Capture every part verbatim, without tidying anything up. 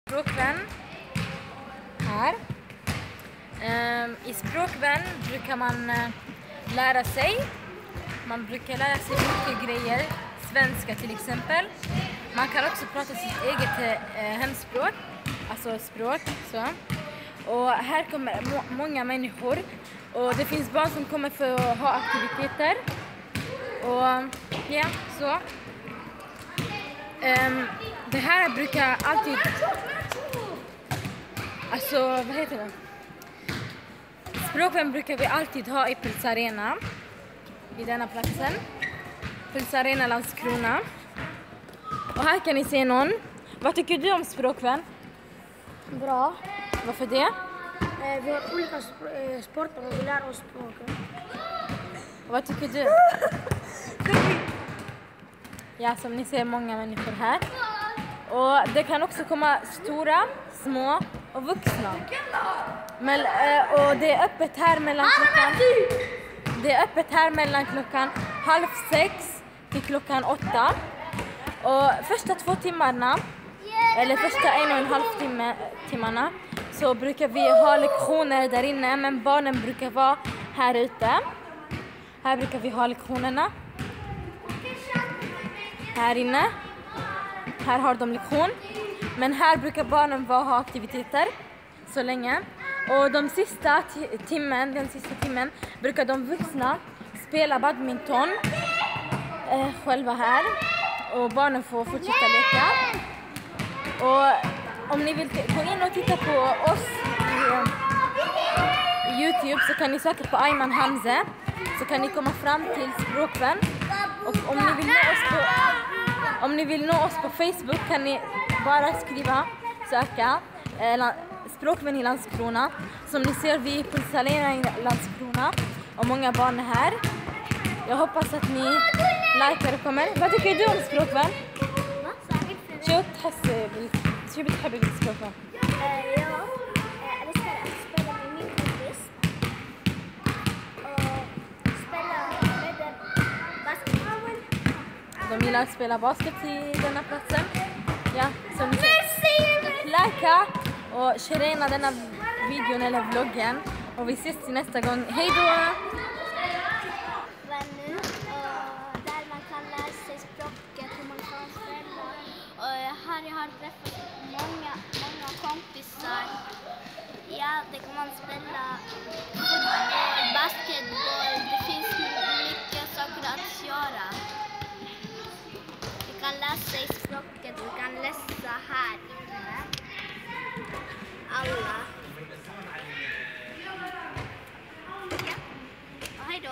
Språkvän här. Um, I språkvän brukar man uh, lära sig. Man brukar lära sig mycket grejer. Svenska till exempel. Man kan också prata sitt eget uh, hemspråk. Alltså språk. Så. Och här kommer må många människor. Och det finns barn som kommer för att ha aktiviteter. Och ja, så. Um, det här brukar alltid... Alltså, vad heter det? Språkvän brukar vi alltid ha i Puls Arena. Vid denna platsen. Puls Arena Landskrona. Och här kan ni se någon. Vad tycker du om språkvän? Bra. Varför det? Eh, vi har olika sp eh, sporter och vi lär oss språket. Och vad tycker du? Ja, som ni ser många människor här. Och det kan också komma stora, små och vuxna. Men, eh, och det är öppet här mellan klockan... Det är öppet här mellan klockan halv sex till klockan åtta. Och första två timmarna, eller första en och en halv timme, timmarna, så brukar vi ha lektioner där inne, men barnen brukar vara här ute. Här brukar vi ha lektionerna. Här inne. Här har de lektion. Men här brukar barnen vara ha aktiviteter så länge. Och de sista timmen, den sista timmen brukar de vuxna spela badminton eh, själva här. Och barnen får fortsätta leka. Och om ni vill gå in och titta på oss i, i Youtube så kan ni söka på Ayman Hamze. Så kan ni komma fram till språkvän. Och om ni vill nå oss på, om ni vill nå oss på Facebook kan ni bara skriva, söka eh, språkvän i Landskrona. Som ni ser, vi är på Puls Arena i Landskrona. Och många barn är här. Jag hoppas att ni likar och kommer. Vad tycker du om språkvän? شو تحس شو بتحبي بالسبوركفان؟ Jag älskar att spela med min kompis och spela med basketboll. De gillar att spela basket i denna platsen. Ja, som ni ser. Lika och share denna videon eller vloggen. Och vi ses till nästa gång. Hej då! Vänner, där man kan lära sig språket, hur man kan spela. Och här jag har träffat många, många kompisar. Ja, det kan man spela fotboll, basketboll. Det finns mycket saker att göra. Du kan lära sig språket, du kan läsa här inne. Alla. Ja, och hej då.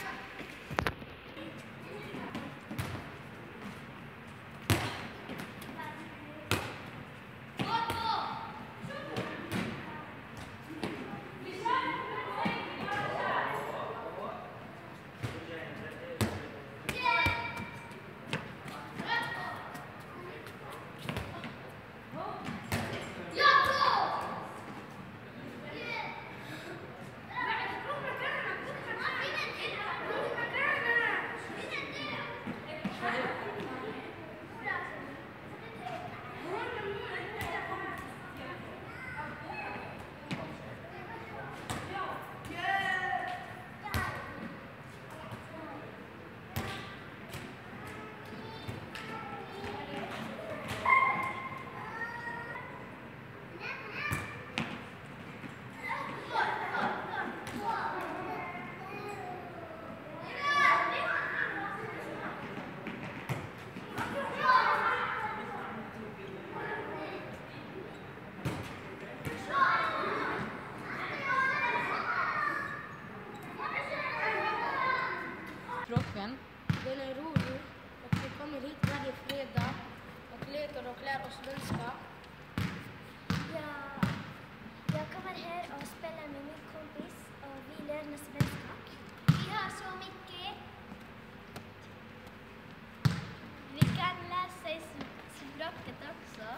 Språkvän. Den är rolig och vi kommer hit varje fredag och leker och lär oss svenska. Ja, jag kommer här och spelar med min kompis och vi lär oss svenska. Vi har så mycket. Vi kan lära sig språket också.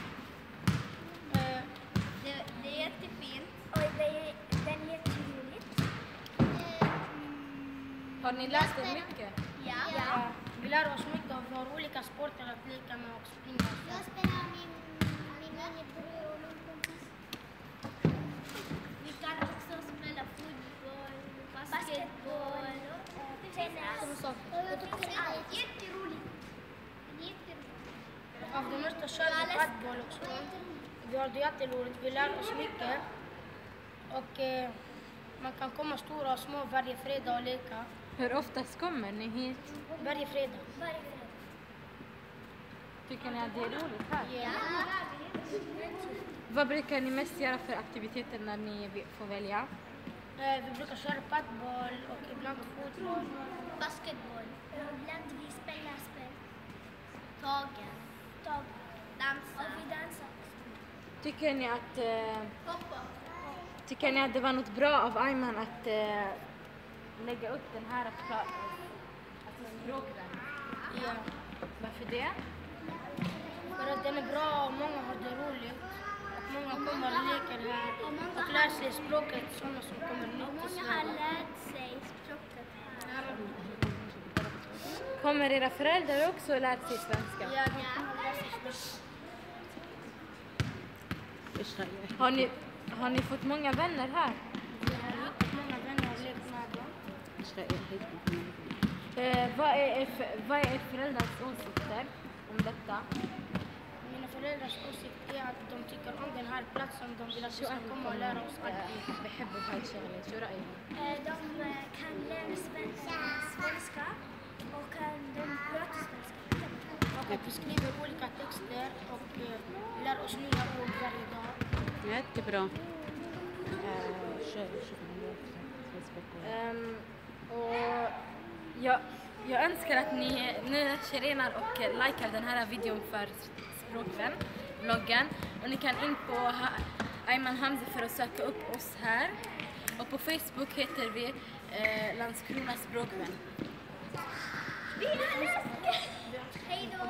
Uh, det, det är jättefint. Och det är, den är jätteroligt. Har ni läst det mycket? Ja. ja. Vi lär oss mycket och vi har olika sporter att leka med och springa. Jag spelar med min, min bror. Ja, för det mesta kör vi padboll också. Vi har det jätteroligt, vi lär oss mycket. Och eh, man kan komma stora och små varje fredag och leka. Hur oftast kommer ni hit? Varje fredag. Varje fredag. Tycker ni att det är roligt här? Ja. Vad brukar ni mest göra för aktiviteter när ni vi- får välja? Eh, vi brukar köra padboll och ibland fotboll. Basketboll. Och ibland vi spelar spel. Tagen. Tag. Dansa. Och vi dansar också. Tycker ni att, eh, Hoppa. tycker ni att det var något bra av Ayman att eh, lägga upp den här pla- alltså språkvän? Ja. Varför det? För att den är bra och många har det roligt. Och många kommer och leker här och lär sig språket, sådana som kommer nytt till Många har Sverige. lärt sig språket här. Kommer era föräldrar också och lärt sig svenska? Ja, de kommer att lära sig språket. Har ni, har ni fått många vänner här? Vi har hittat många vänner och lekt med dem. Eh, vad, är er, för- vad är er föräldrars åsikter om detta? Mina föräldrars åsikt är att de tycker om den här platsen. De vill att vi ska komma och lära oss allt. بحبوا بهاي الشغلة، شو رأيك؟ Eh, De eh, kan lära svenska, svenska och kan de prata svenska. Och att vi skriver olika texter och eh, lär oss nya ord varje dag. Jättebra. Ehm, och jag, jag önskar att ni nu tjejer och likar den här videon för Språkvän, vloggen. Och ni kan in på ha- Ayman Hamza för att söka upp oss här. Och på Facebook heter vi eh, Landskrona Språkvän. Hej då!